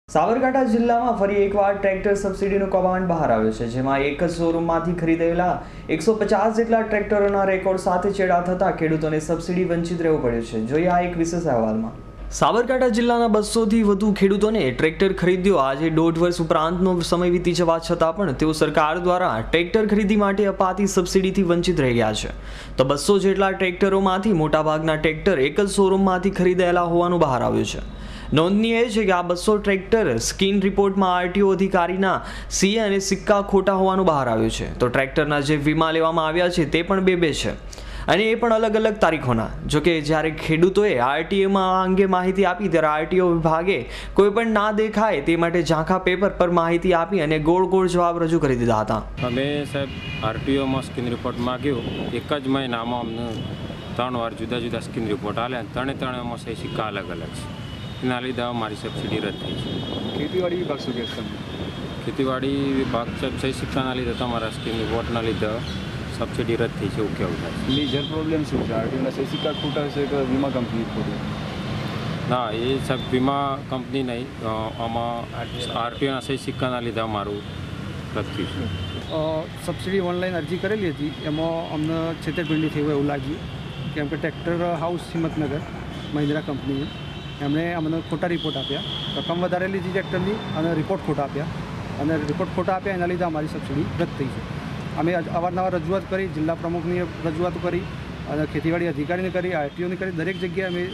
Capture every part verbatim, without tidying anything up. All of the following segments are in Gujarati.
સાબરકાંઠા જિલ્લામાં ફરી એકવાર ટ્રેક્ટર સબસિડીનું કૌભાંડ બહાર આવ્યું છે, જેમાં એક જ શોરૂમમાંથી ખરીદેલા એકસો પચાસ જેટલા ટ્રેક્ટરોના રેકોર્ડ સાથે ચેડા થતા ખેડૂતોને સબસિડી વંચિત રહેવું પડ્યું છે। જોઈએ આ એક વિશેષ અહેવાલમાં। સાબરકાંઠા જિલ્લાના બસોથી વધુ ખેડૂતોને ટ્રેક્ટર ખરીદ્યો। આજે દોઢ વર્ષ ઉપરાંતનો સમય વીતી જવા છતાં પણ તેઓ સરકાર દ્વારા ટ્રેક્ટર ખરીદી માટે અપાતી સબસિડીથી વંચિત રહી ગયા છે। તો બસો જેટલા ટ્રેક્ટરોમાંથી મોટાભાગના ટ્રેક્ટર એક જ શોરૂમમાંથી ખરીદાયેલા હોવાનું બહાર આવ્યું છે। નોંધનીય એ છે કે આ બસો ટ્રેક્ટર સ્કીન રિપોર્ટમાં આરટીઓ અધિકારીના સીએ અને સિક્કા ખોટા હોવાનું બહાર આવ્યું છે। તો ટ્રેક્ટરના જે વીમા લેવામાં આવ્યા છે તે પણ બે બે છે અને એ પણ અલગ અલગ તારીખોના। જોકે જ્યારે ખેડૂતોએ આરટીઓમાં આ અંગે માહિતી આપી ત્યારે આરટીઓ વિભાગે કોઈ પણ ના દેખાય તે માટે ઝાંખા પેપર પર માહિતી આપી અને ગોળ ગોળ જવાબ રજૂ કરી દીધા હતા। અમે સાહેબ આરટીઓમાં સ્કીન રિપોર્ટ માગ્યો, એક જ મહિનામાં અમને ત્રણ વાર જુદા જુદા સ્કીન રિપોર્ટ આલ્યા, ત્રણે ત્રણેમાં સહી સિક્કા અલગ અલગ છે। એના લીધે અમારી સબસિડી રદ થઈ છે। ખેતીવાડી વિભાગ શું કહેશે? ખેતીવાડી વિભાગ સાહેબ સહી સિક્કાના લીધે તમારા સ્કીન રિપોર્ટના લીધે સબસિડી રદ થઈ છે એવું કેવું થાય છે। મેજર પ્રોબ્લેમ શું છે? આરટીઓના સહી સિક્કા ખોટા છે કે વીમા કંપની ખોટી? ના, એ સાહેબ વીમા કંપની નહીં, આમાં આરટીઓના સહી સિક્કાના લીધે અમારું રદ થયું છે। સબસિડી ઓનલાઈન અરજી કરેલી હતી, એમાં અમને છેતરપિંડી થઈ હોય એવું લાગ્યું, કેમ કે ટ્રેક્ટર હાઉસ હિંમતનગર મહિન્દ્રા કંપનીએ એમણે અમને ખોટા રિપોર્ટ આપ્યા, રકમ વધારે લીધી ટ્રેક્ટરની અને રિપોર્ટ ખોટા આપ્યા અને રિપોર્ટ ખોટા આપ્યા એના લીધે અમારી સબસિડી રદ થઈ છે। અમે અવારનવાર રજૂઆત કરી, જિલ્લા પ્રમુખની રજૂઆત કરી અને ખેતીવાડી અધિકારીને કરી, આરટીઓની કરી, દરેક જગ્યાએ અમે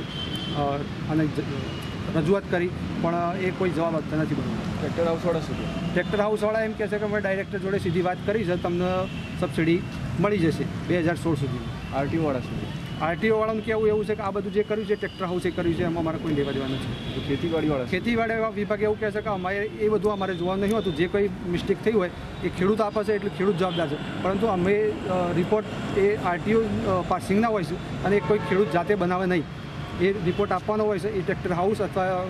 અને રજૂઆત કરી પણ એ કોઈ જવાબ આપતા નથી બન્યો। ટ્રેક્ટર હાઉસવાળા શું કહે? ટ્રેક્ટર હાઉસવાળા એમ કહે છે કે અમે ડાયરેક્ટર જોડે સીધી વાત કરી છે, તમને સબસિડી મળી જશે બે હજાર સોળ સુધીમાં। આરટીઓવાળા શું કહે? આરટીઓવાળાનું કહેવું એવું છે કે આ બધું જે કર્યું છે ટ્રેક્ટર હાઉસે કર્યું છે, એમાં અમારે કોઈ લેવા દેવા નથી। તો ખેતીવાડીવાળા ખેતીવાડી વિભાગ એવું કહે છે કે અમારે એ બધું અમારે જોવાનું નહીં હોતું, જે કોઈ મિસ્ટેક થઈ હોય એ ખેડૂત આપે છે એટલે ખેડૂત જવાબદાર છે, પરંતુ અમે રિપોર્ટ એ આરટીઓ પાસિંગના હોય છે અને એ કોઈ ખેડૂત જાતે બનાવે નહીં, એ રિપોર્ટ આપવાનો હોય છે, એ ટ્રેક્ટર હાઉસ અથવા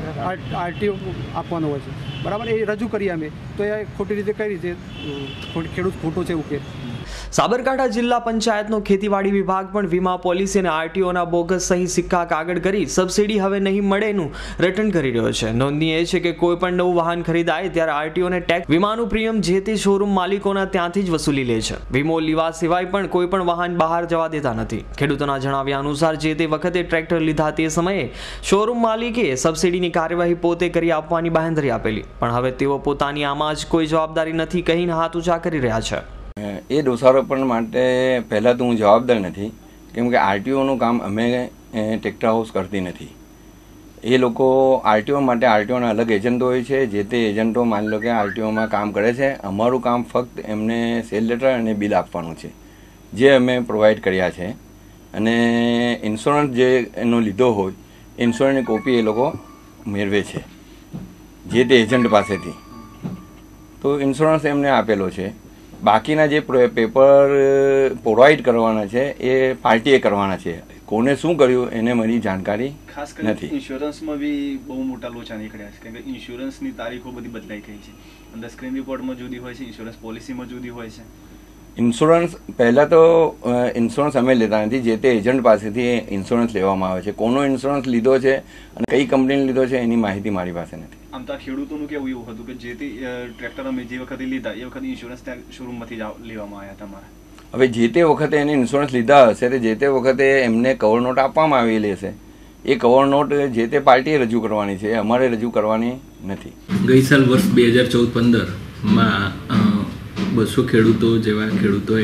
આરટીઓ આપવાનો હોય છે, બરાબર? એ રજૂ કરીએ અમે, તો એ ખોટી રીતે કઈ રીતે ખેડૂત ખોટો છે એવું કે? સાબરકાંઠા જિલ્લા પંચાયતનો ખેતીવાડી વિભાગ પણ વીમા પોલિસી અને આરટીઓના બોગસ સહી સિક્કા કાગળ કરી સબસિડી હવે નહીં મળેનું રટણ કરી રહ્યો છે। નોંધનીય એ છે કે કોઈ પણ નવું વાહન ખરીદાય ત્યારે આરટીઓને ટેક્સ વીમાનું પ્રીમિયમ જે તે શોરૂમ માલિકોના ત્યાંથી જ વસૂલી લે છે। વીમો લેવા સિવાય પણ કોઈ પણ વાહન બહાર જવા દેતા નથી। ખેડૂતોના જણાવ્યા અનુસાર જે તે વખતે ટ્રેક્ટર લીધા તે સમયે શોરૂમ માલિકે સબસિડીની કાર્યવાહી પોતે કરી આપવાની બાંહેધરી આપેલી, પણ હવે તેઓ પોતાની આમાં જ કોઈ જવાબદારી નથી કહીને હાથ ઊંચા કરી રહ્યા છે। એ દોષારોપણ માટે પહેલાં તો હું જવાબદાર નથી, કેમ કે આરટીઓનું કામ અમે ટ્રેક્ટર હાઉસ કરતી નથી। એ લોકો આરટીઓ માટે આરટીઓના અલગ એજન્ટો હોય છે, જે તે એજન્ટો માની લો કે આરટીઓમાં કામ કરે છે। અમારું કામ ફક્ત એમને સેલ લેટર અને બિલ આપવાનું છે, જે અમે પ્રોવાઈડ કર્યા છે, અને ઇન્સ્યોરન્સ જે એનો લીધો હોય ઇન્સ્યોરન્સની કોપી એ લોકો મેળવે છે જે તે એજન્ટ પાસેથી, તો ઇન્સ્યોરન્સ એમને આપેલો છે। બાકીના જે પેપર પ્રોવાઈડ કરવાના છે એ પાર્ટીએ કરવાના છે, કોને શું કર્યું એને મારી જાણકારી ખાસ કરીને નથી। ઇન્સ્યોરન્સમાં બી બહુ મોટા લોચા નીકળ્યા છે, કેમ કે ઇન્સ્યોરન્સની તારીખો બધી બદલાઈ ગઈ છે, અંદર સ્ક્રીન રિપોર્ટમાં જુદી હોય છે, ઇન્સ્યોરન્સ પોલિસીમાં જુદી હોય છે। ઇન્સ્યોરન્સ પહેલાં તો ઇન્સ્યોરન્સ અમે લેતા નથી, જે તે એજન્ટ પાસેથી ઇન્સ્યોરન્સ લેવામાં આવે છે। કોનો ઇન્સ્યોરન્સ લીધો છે અને કઈ કંપનીને લીધો છે એની માહિતી મારી પાસે નથી। આમ તો ખેડૂતોનું કેવું એવું હતું કે જે તે ટ્રેક્ટર અમે જે વખતે લીધા એ વખતે ઇન્સ્યોરન્સ ત્યાં શોરૂમમાંથી લેવામાં આવ્યા તમારા? હવે જે તે વખતે એને ઇન્સ્યોરન્સ લીધા હશે તો જે તે વખતે એમને કવર નોટ આપવામાં આવેલી હશે, એ કવર નોટ જે તે પાર્ટીએ રજૂ કરવાની છે, અમારે રજૂ કરવાની નથી। ગઈ સાલ વર્ષ બે હજાર ચૌદ પંદરમાં બસો ખેડૂતો જેવા ખેડૂતોએ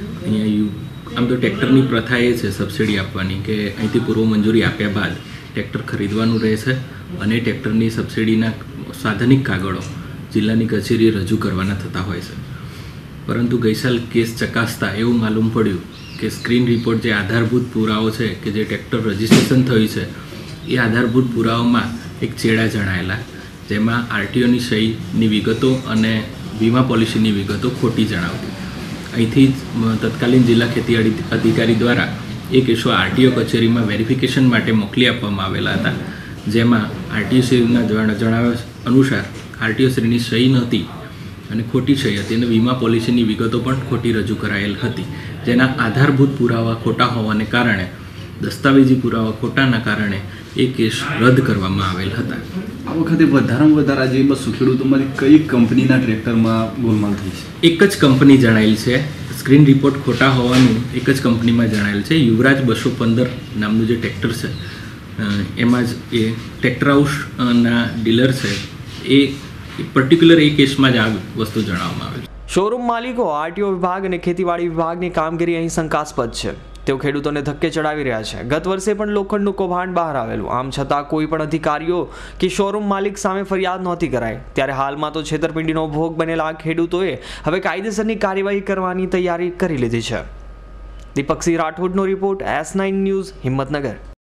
અહીંયા આમ તો ટ્રેક્ટરની પ્રથા એ છે સબસિડી આપવાની કે અહીંથી પૂર્વ મંજૂરી આપ્યા બાદ ટ્રેક્ટર ખરીદવાનું રહે છે અને ટ્રેક્ટરની સબસિડીના સાધનિક કાગળો જિલ્લાની કચેરીએ રજૂ કરવાના થતા હોય છે। પરંતુ ગઈ સાલ કેસ ચકાસતા એવું માલુમ પડ્યું કે સ્ક્રીન રિપોર્ટ જે આધારભૂત પુરાવો છે કે જે ટ્રેક્ટર રજિસ્ટ્રેશન થયું છે એ આધારભૂત પુરાવામાં એક ચેડા જણાયેલા, જેમાં આરટીઓની સહીની વિગતો અને વીમા પોલિસીની વિગતો ખોટી જણાવતી। અહીંથી જ તત્કાલીન જિલ્લા ખેતીવાડી અધિકારી દ્વારા એ કેસો આરટીઓ કચેરીમાં વેરિફિકેશન માટે મોકલી આપવામાં આવેલા હતા, જેમાં આરટીઓશ્રીના જણાવ્યા અનુસાર આરટીઓશ્રીની સહી નહોતી અને ખોટી સહી હતી અને વીમા પોલિસીની વિગતો પણ ખોટી રજૂ કરાયેલ હતી, જેના આધારભૂત પુરાવા ખોટા હોવાને કારણે દસ્તાવેજી પુરાવા ખોટાના કારણે એ કેસ રદ કરવામાં આવેલ હતા। આ વખતે વધારેમાં વધારે આજે બસો ખેડૂતોમાંથી કઈ કંપનીના ટ્રેક્ટરમાં ગોલમાલ થઈ છે? એક જ કંપની જણાયેલ છે. સ્ક્રીન રિપોર્ટ ખોટા હોવાનું એક જ કંપનીમાં જણાયેલ છે. યુવરાજ બસો પંદર નામનું જે ટ્રેક્ટર છે એમાં જ એ ટ્રેક્ટર હાઉસના ડીલર છે એ પર્ટિક્યુલર એ કેસમાં જ આ વસ્તુ જણાવવામાં આવે છે. શોરૂમ માલિકો, આરટીઓ વિભાગ અને ખેતીવાડી વિભાગની કામગીરી અહીં શંકાસ્પદ છે. તેઓ ખેડૂતોને ધક્કે ચડાવી રહ્યા છે. ગત વર્ષે પણ લોખંડનું કૌભાંડ બહાર આવેલું, આમ છતાં કોઈ પણ અધિકારીઓ કે શોરૂમ માલિક સામે ફરિયાદ નહોતી કરાઈ. ત્યારે હાલમાં તો છેતરપિંડીનો ભોગ બનેલા ખેડૂતોએ હવે કાયદેસરની કાર્યવાહી કરવાની તૈયારી કરી લીધી છે. દીપકસિંહ રાઠોડનો રિપોર્ટ, એસ નાઇન ન્યૂઝ, હિંમતનગર.